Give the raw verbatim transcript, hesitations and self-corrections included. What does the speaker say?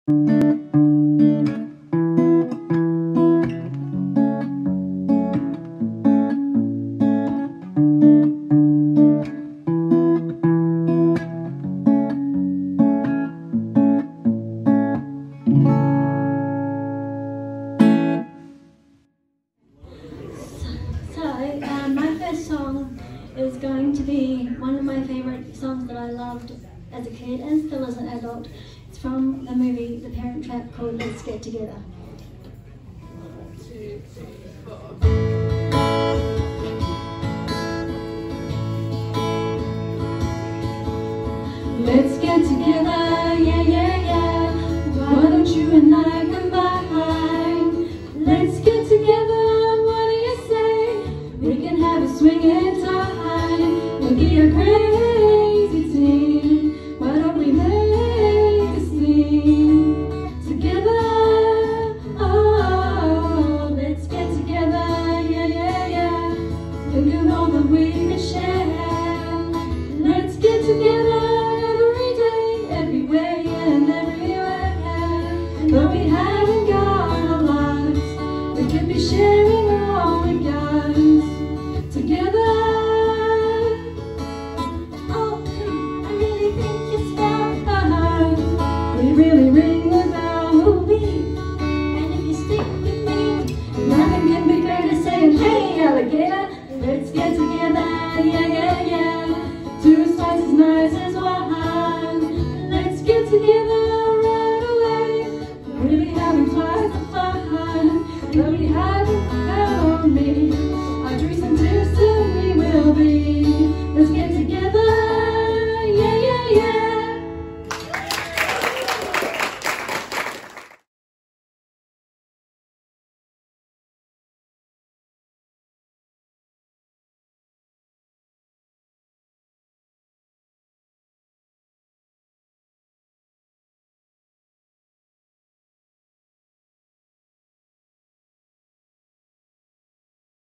Song is going to be one of my favourite songs that I loved as a kid and still as an adult. It's from the movie The Parent Trap, called Let's Get Together. One, two, three, four. Let's get together.